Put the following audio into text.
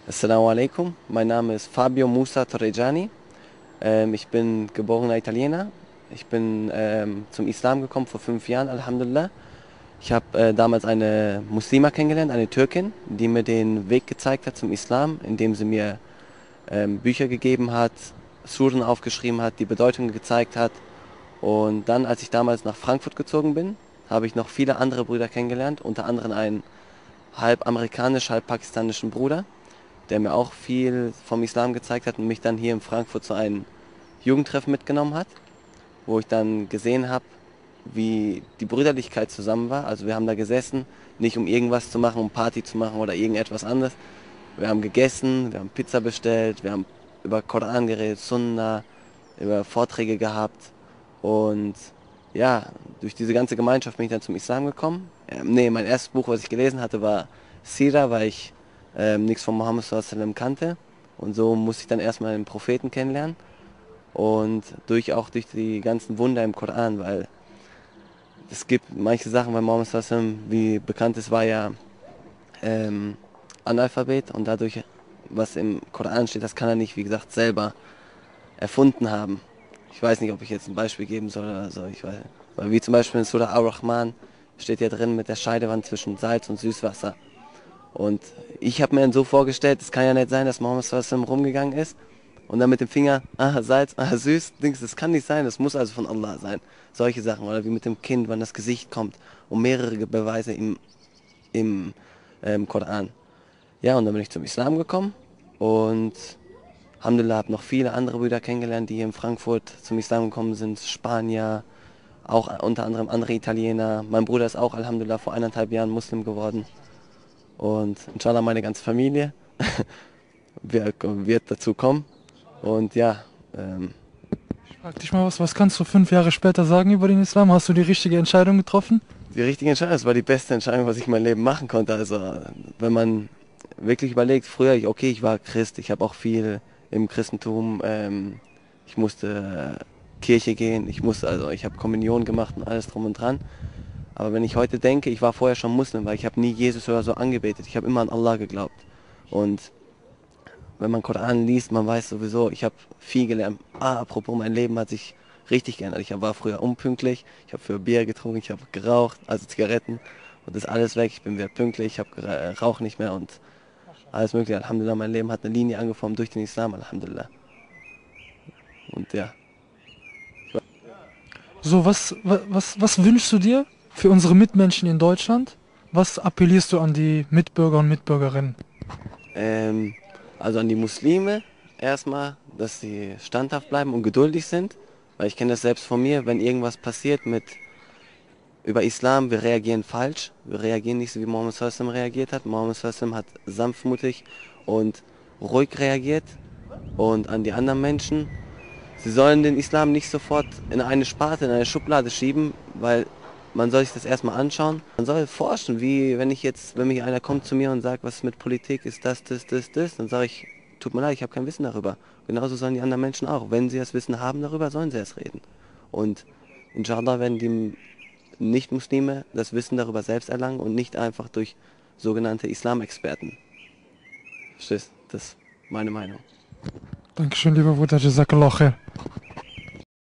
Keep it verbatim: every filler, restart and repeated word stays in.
Assalamu alaikum, mein Name ist Fabio Musa Torregiani. Ähm, ich bin geborener Italiener. Ich bin ähm, zum Islam gekommen vor fünf Jahren, Alhamdulillah. Ich habe äh, damals eine Muslima kennengelernt, eine Türkin, die mir den Weg gezeigt hat zum Islam, indem sie mir ähm, Bücher gegeben hat, Suren aufgeschrieben hat, die Bedeutung gezeigt hat. Und dann, als ich damals nach Frankfurt gezogen bin, habe ich noch viele andere Brüder kennengelernt, unter anderem einen halb amerikanisch, halb pakistanischen Bruder, der mir auch viel vom Islam gezeigt hat und mich dann hier in Frankfurt zu einem Jugendtreffen mitgenommen hat, wo ich dann gesehen habe, wie die Brüderlichkeit zusammen war. Also wir haben da gesessen, nicht um irgendwas zu machen, um Party zu machen oder irgendetwas anderes. Wir haben gegessen, wir haben Pizza bestellt, wir haben über Koran geredet, Sunna, über Vorträge gehabt. Und ja, durch diese ganze Gemeinschaft bin ich dann zum Islam gekommen. Ähm, nee, mein erstes Buch, was ich gelesen hatte, war Sira, weil ich ähm, nichts von Mohammed sallallahu alaihi wasallam kannte. Und so musste ich dann erstmal den Propheten kennenlernen. Und durch auch durch die ganzen Wunder im Koran, weil es gibt manche Sachen bei Mohammed sallallahu alaihi wasallam, wie bekannt ist, war ja ähm, Analphabet und dadurch, was im Koran steht, das kann er nicht, wie gesagt, selber erfunden haben. Ich weiß nicht, ob ich jetzt ein Beispiel geben soll oder so. Ich weiß, weil wie zum Beispiel in Surah Ar-Rahman steht ja drin mit der Scheidewand zwischen Salz und Süßwasser. Und ich habe mir dann so vorgestellt, es kann ja nicht sein, dass Mohammed sallallahu alaihi wasallam rumgegangen ist und dann mit dem Finger, ah, Salz, ah, süß, Dings, das kann nicht sein, das muss also von Allah sein. Solche Sachen. Oder wie mit dem Kind, wann das Gesicht kommt und mehrere Beweise im, im ähm, Koran. Ja, und dann bin ich zum Islam gekommen und Alhamdulillah habe noch viele andere Brüder kennengelernt, die hier in Frankfurt zum Islam gekommen sind, Spanier, auch unter anderem andere Italiener. Mein Bruder ist auch Alhamdulillah vor eineinhalb Jahren Muslim geworden und inshallah meine ganze Familie wird, wird dazu kommen und ja, ähm, Frag dich mal was, was kannst du fünf Jahre später sagen über den Islam? Hast du die richtige Entscheidung getroffen? die richtige Entscheidung, das war die beste Entscheidung, was ich in meinem Leben machen konnte. Also wenn man wirklich überlegt, früher, ich- okay, ich war Christ, ich habe auch viel im Christentum, ähm, ich musste äh, Kirche gehen, ich musste, also ich habe Kommunion gemacht und alles drum und dran. Aber wenn ich heute denke, ich war vorher schon Muslim, weil ich habe nie Jesus oder so angebetet, ich habe immer an Allah geglaubt. Und wenn man Koran liest, man weiß sowieso, ich habe viel gelernt. Ah, apropos, mein Leben hat sich richtig geändert. Ich war früher unpünktlich, ich habe für Bier getrunken, ich habe geraucht, also Zigaretten und das ist alles weg. Ich bin wieder pünktlich, ich habe äh, rauche nicht mehr und alles mögliche. Alhamdulillah, mein Leben hat eine Linie angeformt durch den Islam, Alhamdulillah. Und ja, So, was, wa- was, was wünschst du dir für unsere Mitmenschen in Deutschland? Was appellierst du an die Mitbürger und Mitbürgerinnen? ähm, also an die Muslime erstmal, dass sie standhaft bleiben und geduldig sind, weil ich kenne das selbst von mir, wenn irgendwas passiert mit über Islam, wir reagieren falsch. Wir reagieren nicht so, wie Mohammed sallallahu alaihi wasallam reagiert hat. Mohammed sallallahu alaihi wasallam hat sanftmutig und ruhig reagiert. Und an die anderen Menschen, sie sollen den Islam nicht sofort in eine Sparte, in eine Schublade schieben, weil man soll sich das erstmal anschauen. Man soll forschen, wie wenn ich jetzt, wenn mich einer kommt zu mir und sagt, was mit Politik ist, das, das, das, das, dann sage ich, tut mir leid, ich habe kein Wissen darüber. Genauso sollen die anderen Menschen auch. Wenn sie das Wissen haben darüber, sollen sie es reden. Und inshallah werden die Nicht-Muslime das Wissen darüber selbst erlangen und nicht einfach durch sogenannte Islamexperten. Verstehst? Das ist meine Meinung. Dankeschön, lieber Bruder, Jazakallah khair.